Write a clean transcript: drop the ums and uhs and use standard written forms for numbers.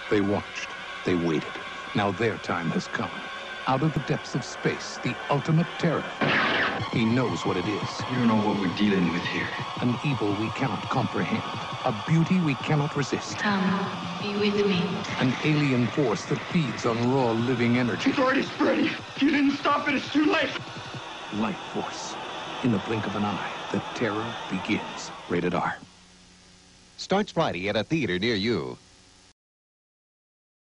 They watched. They waited. Now their time has come. Out of the depths of space, the ultimate terror. He knows what it is. You don't know what we're dealing with here. An evil we cannot comprehend. A beauty we cannot resist. Come, be with me. An alien force that feeds on raw living energy. It's already spreading. If you didn't stop it, it's too late. Life force. In the blink of an eye, the terror begins. Rated R. Starts Friday at a theater near you.